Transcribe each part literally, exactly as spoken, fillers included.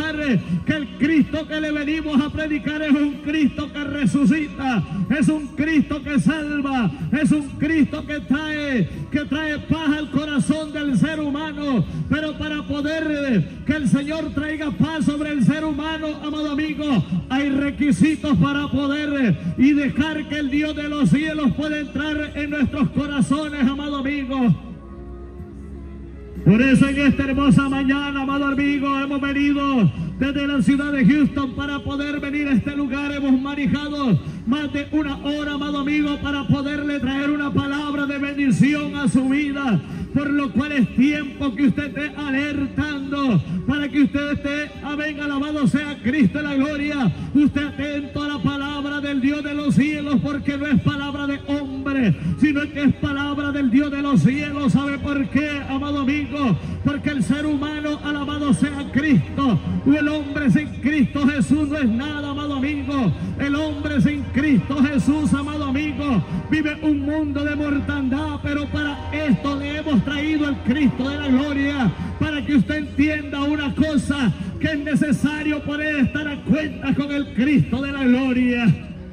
predicar que el Cristo que le venimos a predicar es un Cristo que resucita, es un Cristo que salva, es un Cristo que trae, que trae paz al corazón del ser humano. Pero para poder que el Señor traiga paz sobre el ser humano, amado amigo, hay requisitos para poder y dejar que el Dios de los cielos pueda entrar en nuestros corazones, amado amigo. Por eso en esta hermosa mañana, amado amigo, hemos venido desde la ciudad de Houston para poder venir a este lugar. Hemos manejado más de una hora, amado amigo, para poderle traer una palabra de bendición a su vida. Por lo cual es tiempo que usted esté alertando, para que usted esté, amén, alabado sea Cristo en la gloria. Usted atento a la palabra del Dios de los cielos, porque no es palabra de hombre, sino que es palabra del Dios de los cielos. ¿Sabe por qué, amado amigo? Porque el ser humano, alabado sea Cristo, o el hombre sin Cristo Jesús no es nada, amado amigo. El hombre sin Cristo Jesús, amado amigo, vive un mundo de mortandad, pero para esto le hemos traído al Cristo de la gloria, para que usted entienda una cosa, que es necesario poder estar a cuenta con el Cristo de la gloria.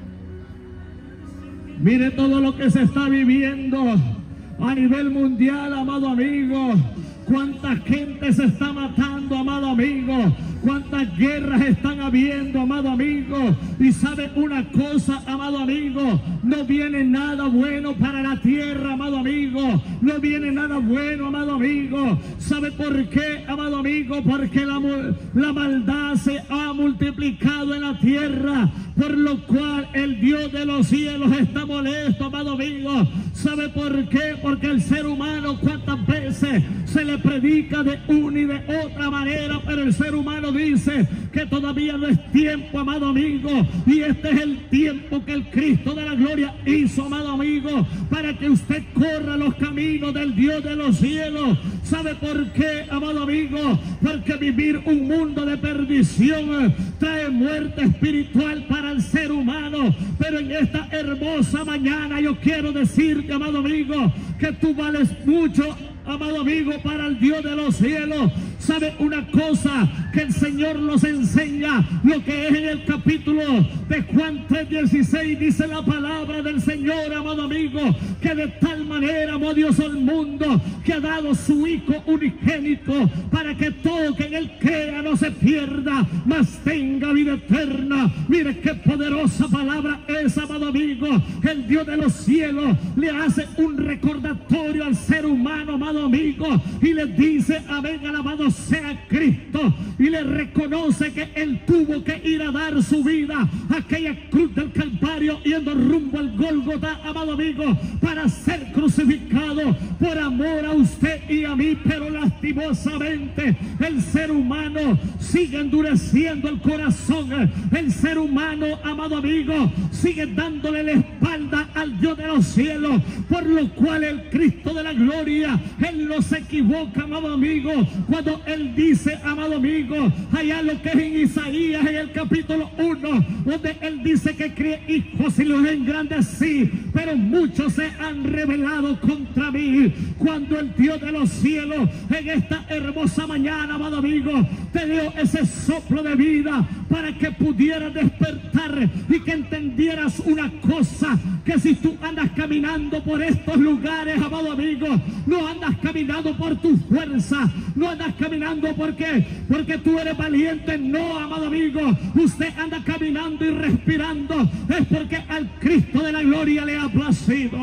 Mire todo lo que se está viviendo a nivel mundial, amado amigo. Cuánta gente se está matando, amado amigo. Cuántas guerras están habiendo, amado amigo. Y sabe una cosa, amado amigo, no viene nada bueno para la tierra, amado amigo. No viene nada bueno, amado amigo. ¿Sabe por qué, amado amigo? Porque la, la maldad se ha multiplicado en la tierra, por lo cual el Dios de los cielos está molesto, amado amigo. ¿Sabe por qué? Porque el ser humano, cuántas veces se le predica de una y de otra manera, pero el ser humano dice que todavía no es tiempo, amado amigo, y este es el tiempo que el Cristo de la gloria hizo, amado amigo, para que usted corra los caminos del Dios de los cielos. ¿Sabe por qué, amado amigo? Porque vivir un mundo de perdición trae muerte espiritual para el ser humano. Pero en esta hermosa mañana yo quiero decirte, amado amigo, que tú vales mucho, amado amigo, para el Dios de los cielos. ¿Sabe una cosa? Que el Señor nos enseña lo que es en el capítulo de Juan tres dieciséis. Dice la palabra del Señor, amado amigo, que de tal manera amó Dios al mundo, que ha dado su Hijo unigénito, para que todo que en Él crea no se pierda, mas tenga vida eterna. Mire qué poderosa palabra es, amado amigo. El Dios de los cielos le hace un recordatorio al ser humano, amado amigo, y le dice, amén, alabado sea Cristo, y le reconoce que Él tuvo que ir a dar su vida a aquella cruz del Calvario, yendo rumbo al Gólgota, amado amigo, para ser crucificado por amor a usted y a mí. Pero lastimosamente el ser humano sigue endureciendo el corazón. El ser humano, amado amigo, sigue dándole la espalda al Dios de los cielos, por lo cual el Cristo de la gloria, Él no se equivoca, amado amigo, cuando Él dice, amado amigo, allá lo que es en Isaías, en el capítulo uno, donde Él dice que críe hijos y los engrandecí, pero muchos se han rebelado contra mí. Cuando el Dios de los cielos en esta hermosa mañana, amado amigo, te dio ese soplo de vida para que pudieras despertar y que entendieras una cosa, que si tú andas caminando por estos lugares, amado amigo, no andas caminando por tu fuerza, no andas caminando porque, porque tú eres valiente, no, amado amigo. Usted anda caminando y respirando es porque al Cristo de la gloria le ha placido.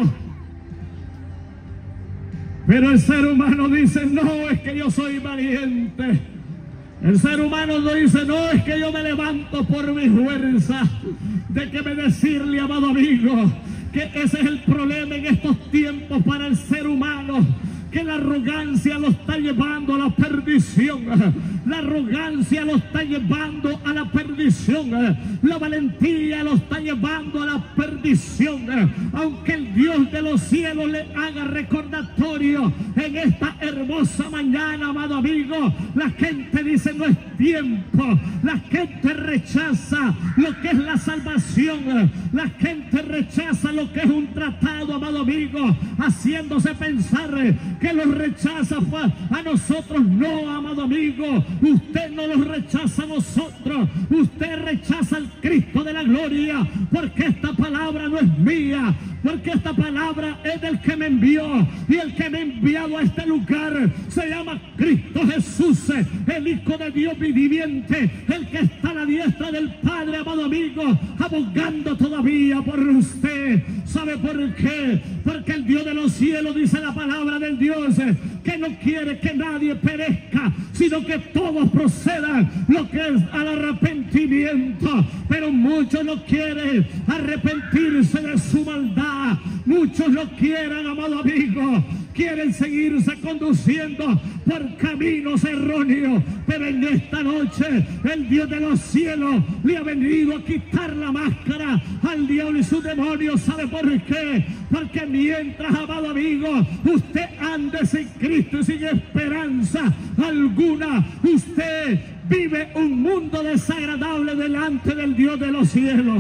Pero el ser humano dice, no, es que yo soy valiente. El ser humano lo dice, no, es que yo me levanto por mi fuerza. Déjeme decirle, amado amigo, que ese es el problema en estos tiempos para el ser humano, que la arrogancia lo está llevando a la perdición. La arrogancia lo está llevando a la perdición. salvación. La valentía lo está llevando a la perdición. Aunque el Dios de los cielos le haga recordatorio en esta hermosa mañana, amado amigo, la gente dice no es tiempo. La gente rechaza lo que es la salvación. La gente rechaza lo que es un tratado, amado amigo, haciéndose pensar que los rechaza a nosotros. No, amado amigo, usted no los rechaza a nosotros. Usted rechaza al Cristo de la gloria, porque esta palabra no es mía, porque esta palabra es del que me envió, y el que me ha enviado a este lugar se llama Cristo Jesús, el Hijo de Dios viviente, el que está a la diestra del Padre, amado amigo, abogando todavía por usted. ¿Sabe por qué? Porque el Dios de los cielos, dice la palabra del Dios, que no quiere que nadie perezca, sino que todos procedan lo que es al arrepentimiento. Pero muchos no quieren arrepentirse de su maldad. Muchos no quieren, amado amigo, quieren seguirse conduciendo por caminos erróneos. Pero en esta noche el Dios de los cielos le ha venido a quitar la máscara al diablo y sus demonios. ¿Sabe por qué? Porque mientras, amado amigo, usted ande sin Cristo y sin esperanza alguna, usted vive un mundo desagradable delante del Dios de los cielos.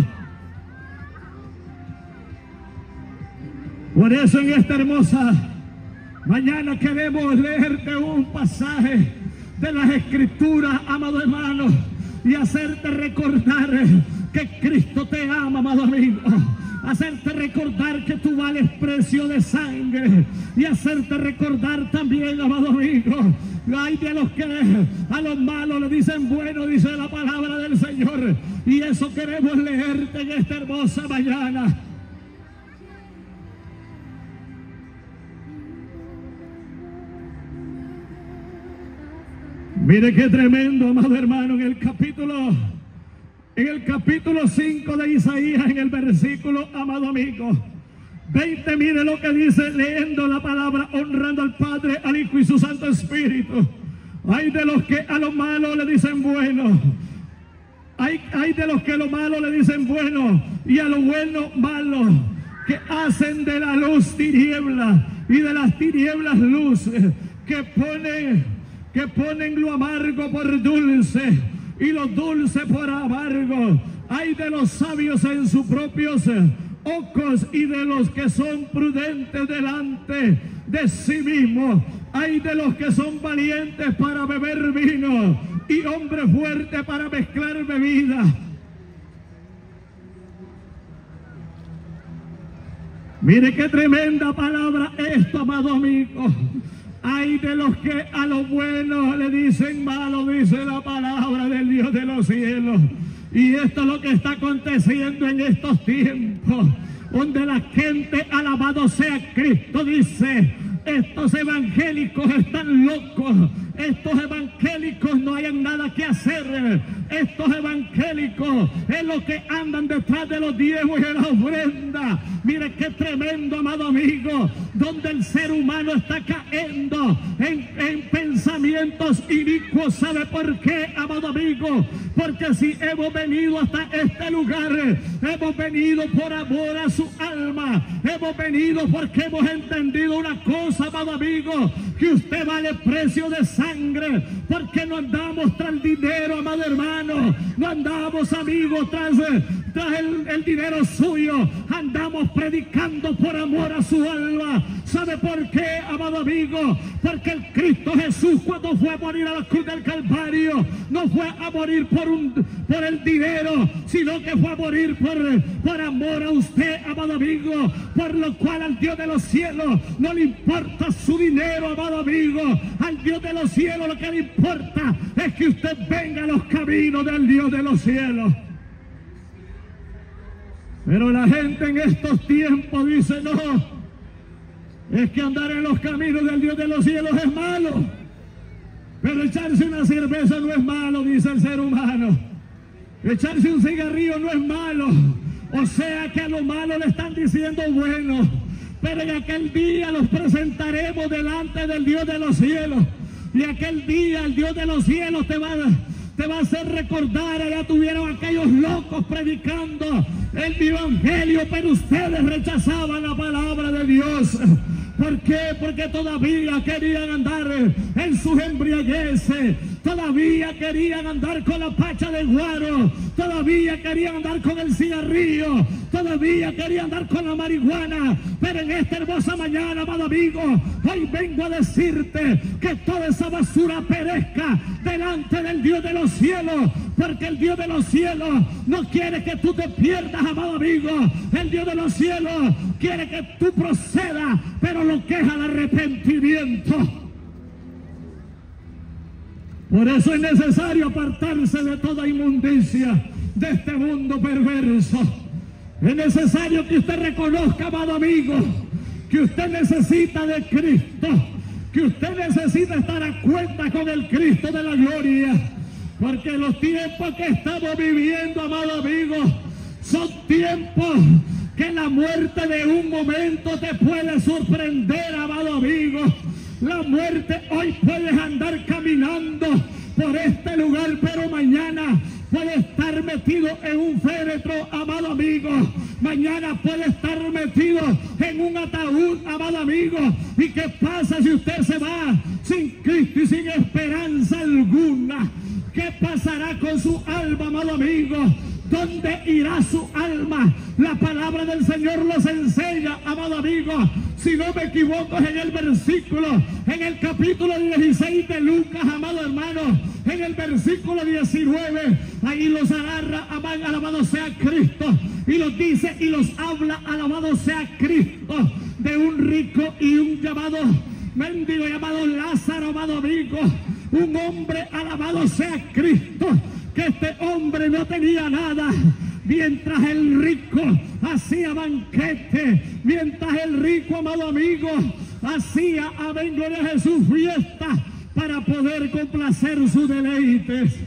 Por eso en esta hermosa mañana queremos leerte un pasaje de las Escrituras, amado hermano, y hacerte recordar que Cristo te ama, amado amigo. Hacerte recordar que tú vales precio de sangre, y hacerte recordar también, amado amigo, hay de los que a los malos le dicen bueno, dice la palabra del Señor, y eso queremos leerte en esta hermosa mañana. Mire qué tremendo, amado hermano, en el capítulo en el capítulo cinco de Isaías, en el versículo, amado amigo, veinte, mire lo que dice, leyendo la palabra, honrando al Padre, al Hijo y su Santo Espíritu. Hay de los que a lo malo le dicen bueno, hay, hay de los que a lo malo le dicen bueno, y a lo bueno malo, que hacen de la luz tiniebla y de las tinieblas luz, que ponen, que ponen lo amargo por dulce y lo dulce por amargo. Hay de los sabios en sus propios ojos y de los que son prudentes delante de sí mismos. Hay de los que son valientes para beber vino y hombres fuertes para mezclar bebida. Mire qué tremenda palabra esto, amado amigo. Hay de los que a lo bueno le dicen malo, dice la palabra del Dios de los cielos. Y esto es lo que está aconteciendo en estos tiempos, donde la gente, alabado sea Cristo, dice: estos evangélicos están locos, estos evangélicos no hayan nada que hacer, estos evangélicos es lo que andan detrás de los diezmos y de la ofrenda. Mire qué tremendo, amado amigo, donde el ser humano está cayendo en, en pensamientos inicuos. ¿Sabe por qué, amado amigo? Porque si hemos venido hasta este lugar, hemos venido por amor a su alma, hemos venido porque hemos entendido una cosa, amado amigo, que usted vale precio de sangre, porque no andamos tras el dinero, amado hermano, no andamos, amigos, tras, tras el, el dinero suyo, andamos predicando por amor a su alma. ¿Sabe por qué, amado amigo? Porque el Cristo Jesús, cuando fue a morir a la cruz del Calvario, no fue a morir por, un, por el dinero, sino que fue a morir por, por amor a usted, amado amigo, por lo cual al Dios de los cielos no le importa su dinero, amado amigo. Al Dios de los cielos lo que le importa es que usted venga a los caminos del Dios de los cielos. Pero la gente en estos tiempos dice: no, es que andar en los caminos del Dios de los cielos es malo, pero echarse una cerveza no es malo, dice el ser humano. Echarse un cigarrillo no es malo. O sea que a lo malo le están diciendo bueno, pero en aquel día los presentaremos delante del Dios de los cielos, y aquel día el Dios de los cielos te va, te va a hacer recordar, allá tuvieron aquellos locos predicando el evangelio, pero ustedes rechazaban la palabra de Dios. ¿Por qué? Porque todavía querían andar en sus embriagueces, todavía querían andar con la pacha de guaro, todavía querían andar con el cigarrillo, todavía querían andar con la marihuana. Pero en esta hermosa mañana, amado amigo, hoy vengo a decirte que toda esa basura perezca delante del Dios de los cielos, porque el Dios de los cielos no quiere que tú te pierdas, amado amigo. El Dios de los cielos quiere que tú procedas, pero lo que es al arrepentimiento. Por eso es necesario apartarse de toda inmundicia de este mundo perverso. Es necesario que usted reconozca, amado amigo, que usted necesita de Cristo, que usted necesita estar a cuenta con el Cristo de la gloria, porque los tiempos que estamos viviendo, amado amigo, son tiempos que la muerte de un momento te puede sorprender, amado amigo. La muerte hoy puedes andar caminando por este lugar, pero mañana puede estar metido en un féretro, amado amigo. Mañana puede estar metido en un ataúd, amado amigo. ¿Y qué pasa si usted se va sin Cristo y sin esperanza alguna? ¿Qué pasará con su alma, amado amigo? ¿Dónde irá su alma? La palabra del Señor nos enseña, amado amigo, si no me equivoco, en el versículo, en el capítulo dieciséis de Lucas, amado hermano, en el versículo diecinueve, ahí los agarra, alabado sea Cristo, y los dice y los habla, alabado sea Cristo, de un rico y un llamado mendigo llamado Lázaro, amado amigo, un hombre, alabado sea Cristo, que este hombre no tenía nada. Mientras el rico hacía banquete, mientras el rico, amado amigo, hacía, amén, gloria a Jesús, fiesta para poder complacer sus deleites.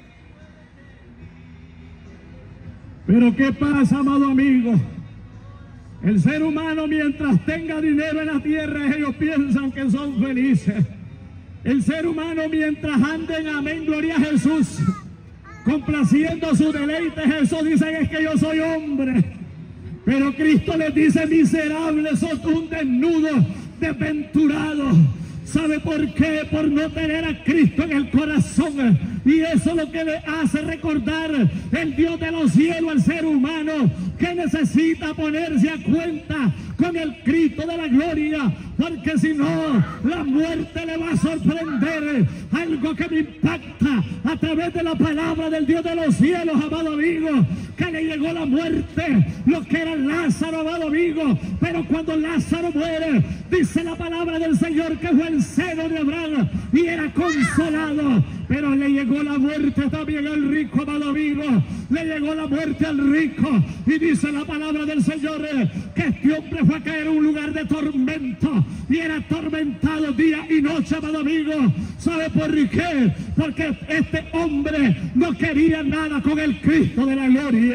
Pero ¿qué pasa, amado amigo? El ser humano, mientras tenga dinero en la tierra, ellos piensan que son felices. El ser humano, mientras anden, amén, gloria a Jesús, complaciendo su deleite, Jesús dice: es que yo soy hombre. Pero Cristo les dice: miserables, sos un desnudo, desventurado. ¿Sabe por qué? Por no tener a Cristo en el corazón. Y eso es lo que le hace recordar el Dios de los cielos al ser humano, que necesita ponerse a cuenta con el Cristo de la gloria, porque si no, la muerte le va a sorprender. Algo que me impacta a través de la palabra del Dios de los cielos, amado amigo, que le llegó la muerte, lo que era Lázaro, amado amigo, pero cuando Lázaro muere, dice la palabra del Señor que fue el seno de Abraham y era consolado. Pero le llegó la muerte también al rico, amado amigo, le llegó la muerte al rico, y dice la palabra del Señor que este hombre fue a caer en un lugar de tormento y era atormentado día y noche, amado amigo. ¿Sabe por qué? Porque este hombre no quería nada con el Cristo de la gloria.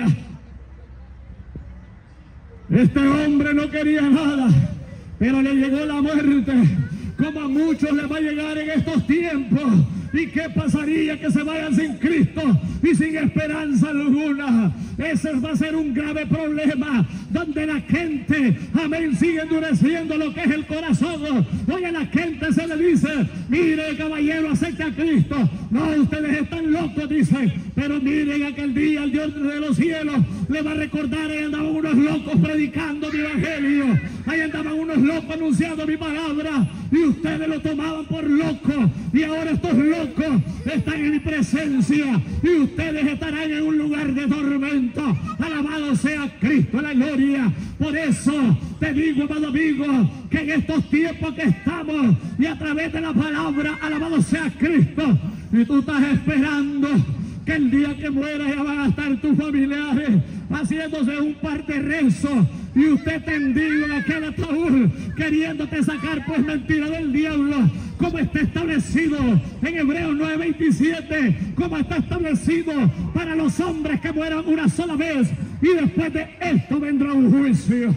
Este hombre no quería nada, pero le llegó la muerte, como a muchos les va a llegar en estos tiempos. ¿Y qué pasaría que se vayan sin Cristo y sin esperanza alguna? Ese va a ser un grave problema, donde la gente, amén, sigue endureciendo lo que es el corazón. Hoy a la gente se le dice: mire, caballero, acepte a Cristo. No, ustedes están locos, dicen. Pero miren, aquel día el Dios de los cielos le va a recordar: ahí andaban unos locos predicando mi evangelio, ahí andaban unos locos anunciando mi palabra, y ustedes lo tomaban por loco, y ahora estos locos están en mi presencia, y ustedes estarán en un lugar de tormento. Alabado sea Cristo, la gloria. Por eso te digo, amado amigo, que en estos tiempos que estamos, y a través de la palabra, alabado sea Cristo, y tú estás esperando que el día que mueras ya van a estar tus familiares haciéndose un par de rezos, y usted tendido en aquel ataúd queriéndote sacar pues mentira del diablo, como está establecido en Hebreos nueve veintisiete, como está establecido para los hombres que mueran una sola vez, y después de esto vendrá un juicio.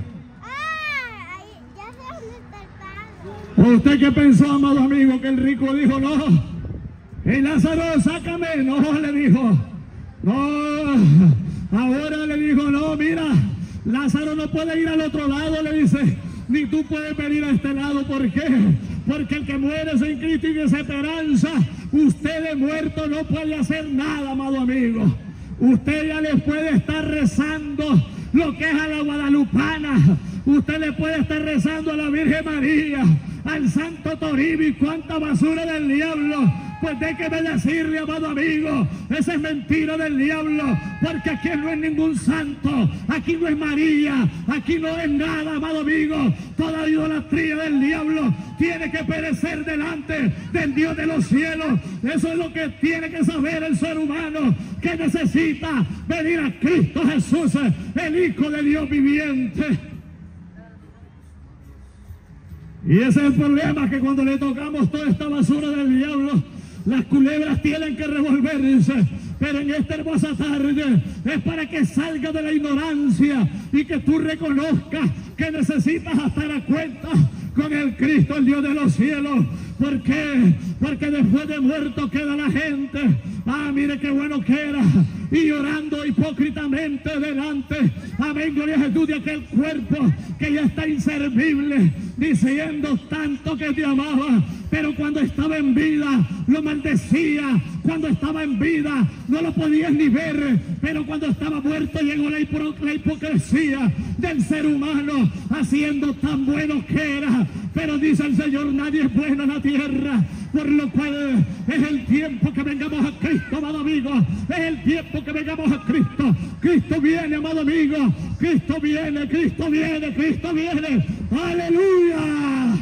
¿O usted qué pensó, amado amigo, que el rico dijo: no, Y Lázaro, sácame. No, le dijo. No, ahora le dijo, no, mira, Lázaro no puede ir al otro lado, le dice, ni tú puedes venir a este lado. ¿Por qué? Porque el que muere sin Cristo y sin esperanza, usted de muerto no puede hacer nada, amado amigo. Usted ya le puede estar rezando lo que es a la guadalupana, usted le puede estar rezando a la Virgen María, al Santo Toribio y cuánta basura del diablo. Pues déjeme decirle, amado amigo, esa es mentira del diablo, porque aquí no es ningún santo, aquí no es María, aquí no es nada, amado amigo. Toda idolatría del diablo tiene que perecer delante del Dios de los cielos. Eso es lo que tiene que saber el ser humano, que necesita venir a Cristo Jesús, el Hijo de Dios viviente. Y ese es el problema, que cuando le tocamos toda esta basura del diablo, las culebras tienen que revolverse. Pero en esta hermosa tarde es para que salga de la ignorancia y que tú reconozcas que necesitas estar a cuenta con el Cristo, el Dios de los cielos. ¿Por qué? Porque después de muerto queda la gente. Ah, mire qué bueno que era. Y llorando hipócritamente delante, amén, gloria a Jesús, de aquel cuerpo que ya está inservible, diciendo tanto que te amaba, pero cuando estaba en vida lo maldecía. Cuando estaba en vida no lo podías ni ver, pero cuando estaba muerto llegó la, hipo la hipocresía del ser humano, haciendo tan bueno que era. Pero dice el Señor, nadie es bueno en la tierra, por lo cual es el tiempo que vengamos a Cristo, amado amigo. Es el tiempo que vengamos a Cristo. Cristo viene, amado amigo. Cristo viene, Cristo viene, Cristo viene. ¡Aleluya!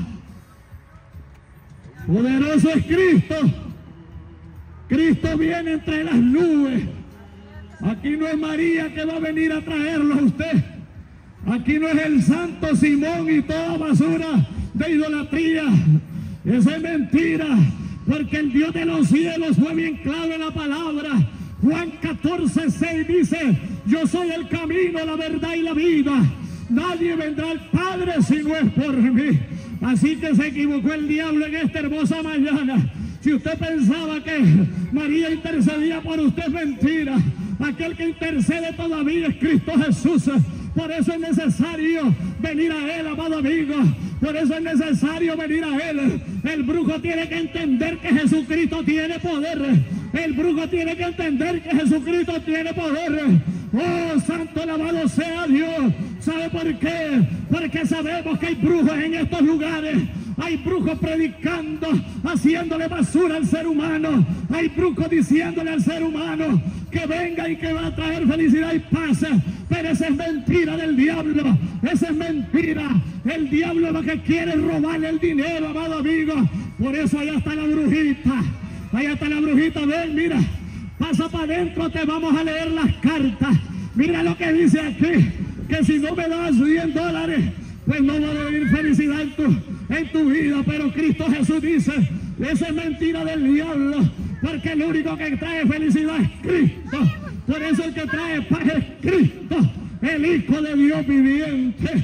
Poderoso es Cristo. Cristo viene entre las nubes. Aquí no es María que va a venir a traerlo a usted. Aquí no es el santo Simón y toda basura de idolatría. Esa es mentira, porque el Dios de los cielos fue bien claro en la palabra. Juan catorce, seis dice, yo soy el camino, la verdad y la vida. Nadie vendrá al Padre si no es por mí. Así que se equivocó el diablo en esta hermosa mañana. Si usted pensaba que María intercedía por usted, es mentira. Aquel que intercede todavía es Cristo Jesús. Por eso es necesario venir a Él, amado amigo. Por eso es necesario venir a Él. El brujo tiene que entender que Jesucristo tiene poder. El brujo tiene que entender que Jesucristo tiene poder. Oh, santo alabado sea Dios. ¿Sabe por qué? Porque sabemos que hay brujos en estos lugares. Hay brujos predicando, haciéndole basura al ser humano. Hay brujos diciéndole al ser humano que venga y que va a traer felicidad y paz. Pero esa es mentira del diablo. Esa es mentira. El diablo lo que quiere es robarle el dinero, amado amigo. Por eso allá está la brujita. Allá está la brujita. Ven, mira. Pasa para adentro, te vamos a leer las cartas. Mira lo que dice aquí. Que si no me das cien dólares, pues no va a venir felicidad en tu, en tu vida. Pero Cristo Jesús dice, esa es mentira del diablo, porque el único que trae felicidad es Cristo. Por eso el que trae paz es Cristo, el Hijo de Dios viviente.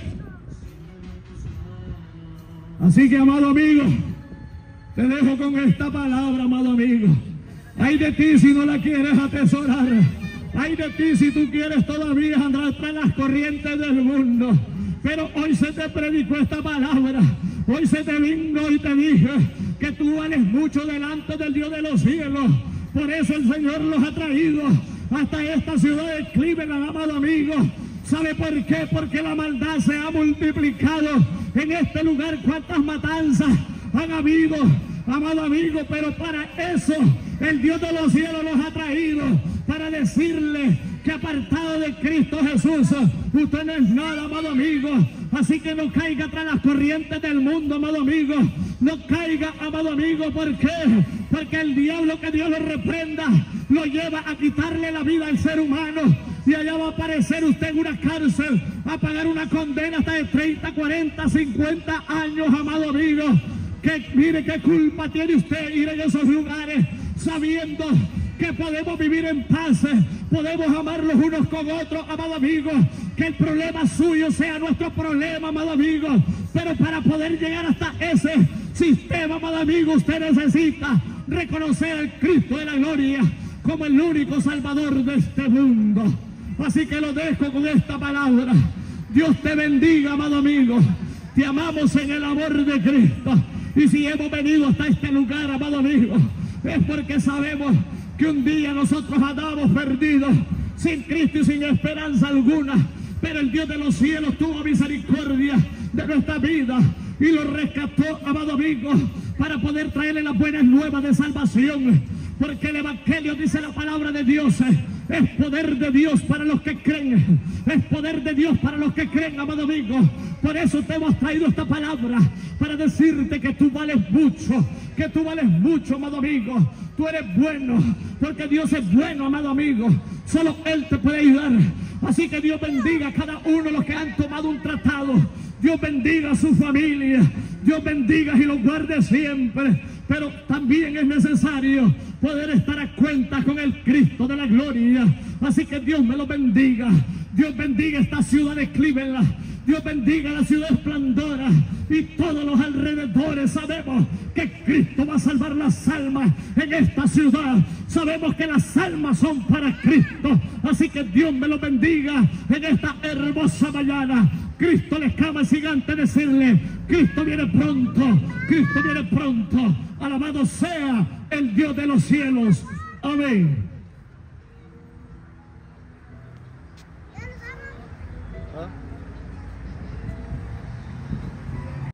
Así que, amado amigo, te dejo con esta palabra, amado amigo. Ay de ti si no la quieres atesorar. Ay de ti si tú quieres todavía andar tras las corrientes del mundo. Pero hoy se te predicó esta palabra. Hoy se te vino y te dije que tú vales mucho delante del Dios de los cielos. Por eso el Señor los ha traído hasta esta ciudad de Cleveland, amado amigo. ¿Sabe por qué? Porque la maldad se ha multiplicado en este lugar. ¿Cuántas matanzas han habido, amado amigo? Pero para eso el Dios de los cielos los ha traído, para decirle que apartado de Cristo Jesús, usted no es nada, amado amigo. Así que no caiga tras las corrientes del mundo, amado amigo. No caiga, amado amigo. ¿Por qué? Porque el diablo, que Dios lo reprenda, lo lleva a quitarle la vida al ser humano. Y allá va a aparecer usted en una cárcel, a pagar una condena hasta de treinta, cuarenta, cincuenta años, amado amigo. Que mire qué culpa tiene usted ir en esos lugares sabiendo que podemos vivir en paz, podemos amarlos unos con otros, amado amigo. Que el problema suyo sea nuestro problema, amado amigo. Pero para poder llegar hasta ese sistema, amado amigo, usted necesita reconocer al Cristo de la gloria como el único Salvador de este mundo. Así que lo dejo con esta palabra. Dios te bendiga, amado amigo. Te amamos en el amor de Cristo. Y si hemos venido hasta este lugar, amado amigo, es porque sabemos que un día nosotros andábamos perdidos, sin Cristo y sin esperanza alguna. Pero el Dios de los cielos tuvo misericordia de nuestra vida y lo rescató, amado amigo, para poder traerle las buenas nuevas de salvación. Porque el Evangelio, dice la palabra de Dios, es poder de Dios para los que creen. Es poder de Dios para los que creen, amado amigo. Por eso te hemos traído esta palabra, para decirte que tú vales mucho, que tú vales mucho, amado amigo. Tú eres bueno, porque Dios es bueno, amado amigo. Solo Él te puede ayudar. Así que Dios bendiga a cada uno de los que han tomado un tratado. Dios bendiga a su familia. Dios bendiga y los guarde siempre. Pero también es necesario poder estar a cuenta con el Cristo de la gloria. Así que Dios me lo bendiga. Dios bendiga esta ciudad de Cleveland. Dios bendiga la ciudad de Esplendora y todos los alrededores. Sabemos que Cristo va a salvar las almas en esta ciudad. Sabemos que las almas son para Cristo. Así que Dios me lo bendiga en esta hermosa mañana. Cristo les cama gigante decirle: Cristo viene pronto, Cristo viene pronto. Alabado sea el Dios de los cielos. Amén. ¿Ah?